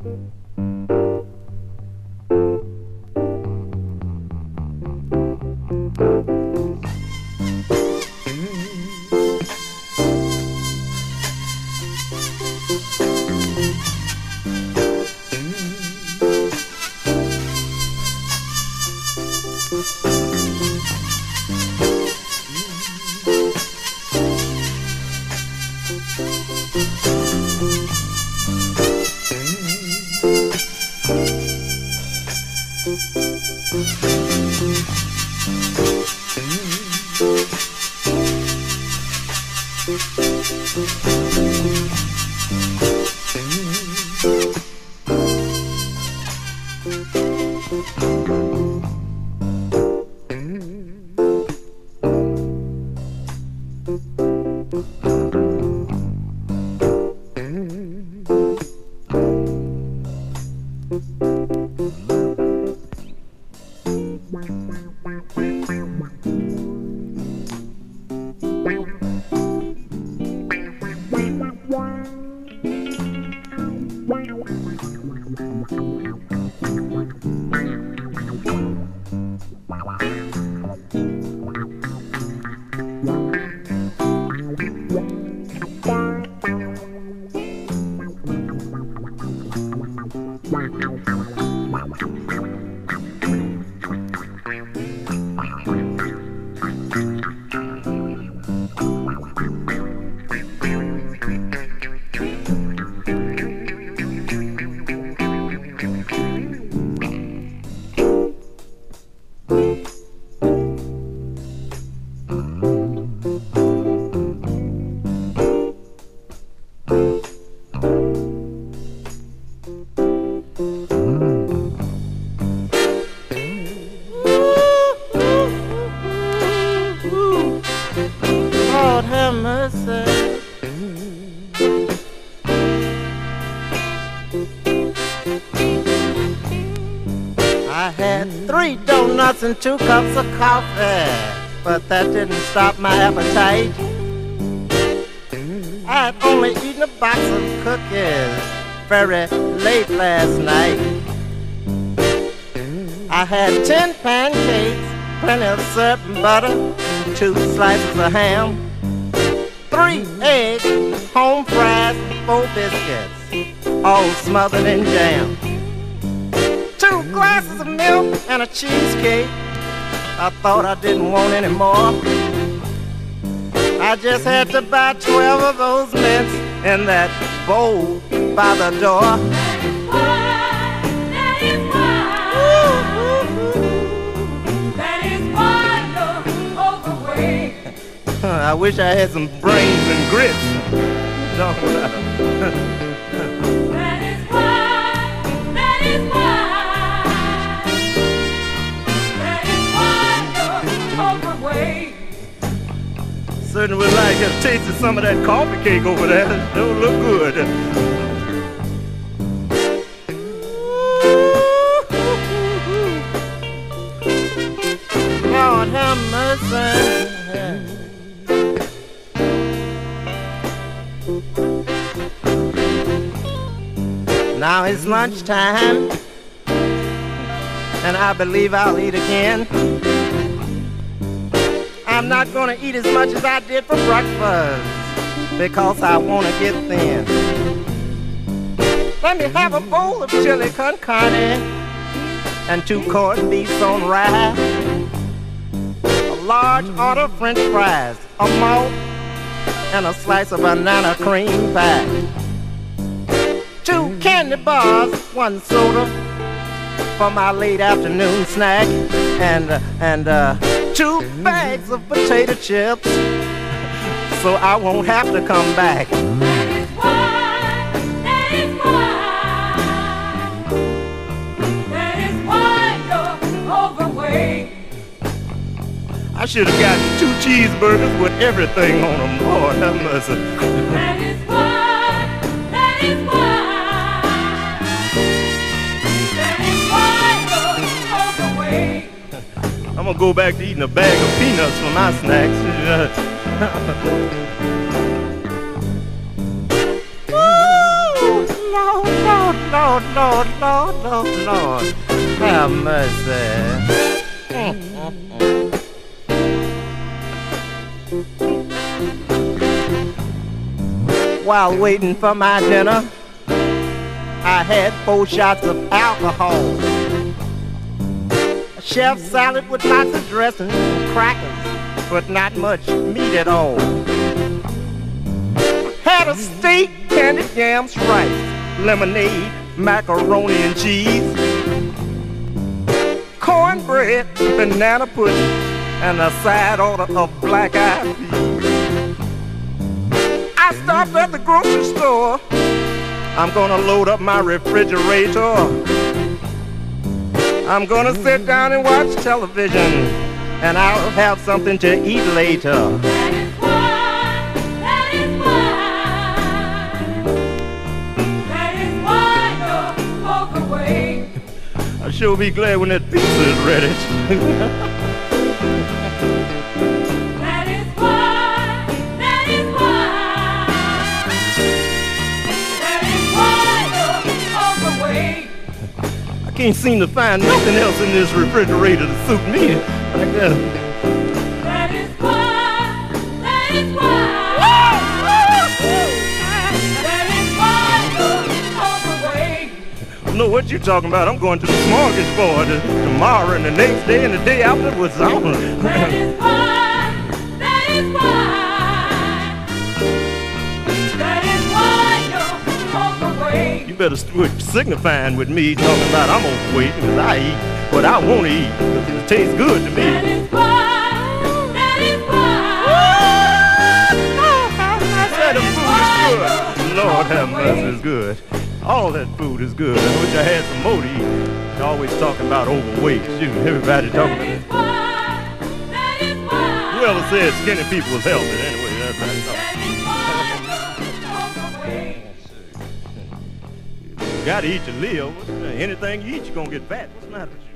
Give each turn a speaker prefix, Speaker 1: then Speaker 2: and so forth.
Speaker 1: And 2 cups of coffee, but that didn't stop my appetite. I had only eaten a box of cookies very late last night. I had 10 pancakes, plenty of syrup and butter, 2 slices of ham, 3 eggs, home fries, 4 biscuits, all smothered in jam. 2 glasses of milk and a cheesecake. I thought I didn't want any more. I just had to buy 12 of those mints in that bowl by the door.
Speaker 2: That is why you're overweight.
Speaker 1: I wish I had some brains and grits. No, certainly would like to have tasted some of that coffee cake over there. It don't look good. Lord have mercy. Now it's lunchtime, and I believe I'll eat again. I'm not gonna eat as much as I did for breakfast because I wanna get thin. Let me have a bowl of chili con carne and 2 corned beefs on rye, a large order of French fries, a malt, and a slice of banana cream pie. 2 candy bars, 1 soda for my late afternoon snack, and 2 bags of potato chips, so I won't have to come back.
Speaker 2: That is why you're overweight.
Speaker 1: I should have gotten 2 cheeseburgers with everything on them. Lord have mercy.
Speaker 2: That is why you're overweight.
Speaker 1: I'm gonna go back to eating a bag of peanuts for my snacks. Ooh, Lord, Lord, Lord. Lord, Lord, Lord, Lord, Lord, have mercy. While waiting for my dinner, I had 4 shots of alcohol, a chef salad with lots of dressing, crackers, but not much meat at all. Had a steak, candied yams, rice, lemonade, macaroni and cheese, cornbread, banana pudding, and a side order of black-eyed peas. I stopped at the grocery store. I'm gonna load up my refrigerator. I'm gonna sit down and watch television, and I'll have something to eat later.
Speaker 2: That is why you're overweight.
Speaker 1: I sure be glad when that pizza is ready.
Speaker 2: That is why you're overweight.
Speaker 1: I can't seem to find nothing else in this refrigerator to suit me. Like that.
Speaker 2: That is why you're overweight.
Speaker 1: I don't know what you're talking about. I'm going to the smorgasbord tomorrow and the next day and the day after was on.
Speaker 2: That is why you're overweight.
Speaker 1: You better quit signifying with me talking about I'm overweight because I eat what I want to eat because it tastes good to me.
Speaker 2: That is why.
Speaker 1: That food is good. Lord have mercy, it's good. All that food is good. I wish I had some more to eat. They're always talking about overweight. Shoot, everybody talking about it. Whoever said skinny people was healthy anyway. That's right. You gotta eat to live. Anything you eat, you're gonna get fat. What's the matter with you?